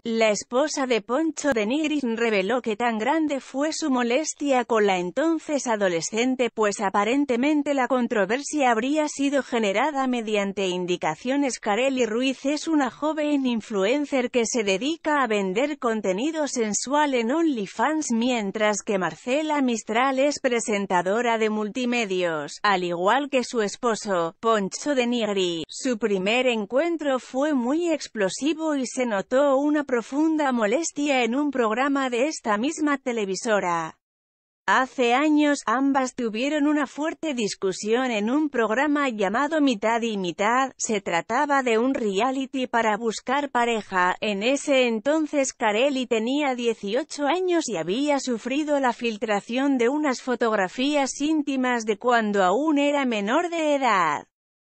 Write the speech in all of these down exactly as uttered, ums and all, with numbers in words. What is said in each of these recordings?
La esposa de Poncho de Nigris reveló que tan grande fue su molestia con la entonces adolescente, pues aparentemente la controversia habría sido generada mediante indicaciones. Karely Ruiz es una joven influencer que se dedica a vender contenido sensual en OnlyFans, mientras que Marcela Mistral es presentadora de multimedios, al igual que su esposo, Poncho de Nigris. Su primer encuentro fue muy explosivo y se notó una profunda molestia en un programa de esta misma televisora. Hace años, ambas tuvieron una fuerte discusión en un programa llamado Mitad y Mitad. Se trataba de un reality para buscar pareja. En ese entonces Karely tenía dieciocho años y había sufrido la filtración de unas fotografías íntimas de cuando aún era menor de edad.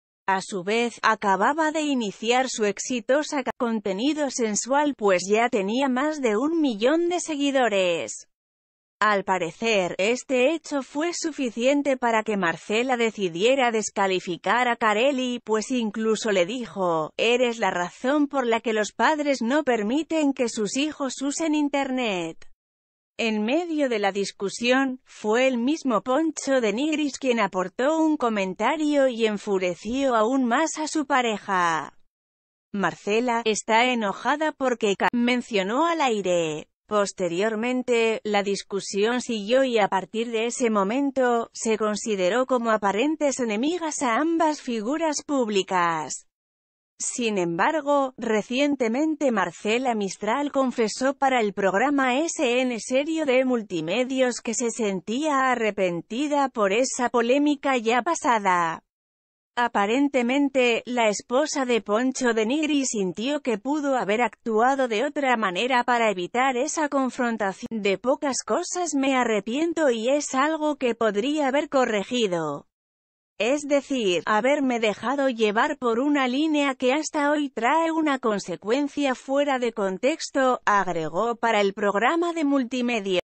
A su vez, acababa de iniciar su exitosa carrera de contenido sensual, pues ya tenía más de un millón de seguidores. Al parecer, este hecho fue suficiente para que Marcela decidiera descalificar a Karely, pues incluso le dijo: "Eres la razón por la que los padres no permiten que sus hijos usen internet". En medio de la discusión, fue el mismo Poncho de Nigris quien aportó un comentario y enfureció aún más a su pareja. Marcela está enojada porque K mencionó al aire. Posteriormente, la discusión siguió y a partir de ese momento, se consideró como aparentes enemigas a ambas figuras públicas. Sin embargo, recientemente Marcela Mistral confesó para el programa S N Serio de Multimedios que se sentía arrepentida por esa polémica ya pasada. Aparentemente, la esposa de Poncho de Nigris sintió que pudo haber actuado de otra manera para evitar esa confrontación. De pocas cosas me arrepiento y es algo que podría haber corregido. Es decir, haberme dejado llevar por una línea que hasta hoy trae una consecuencia fuera de contexto, agregó para el programa de multimedia.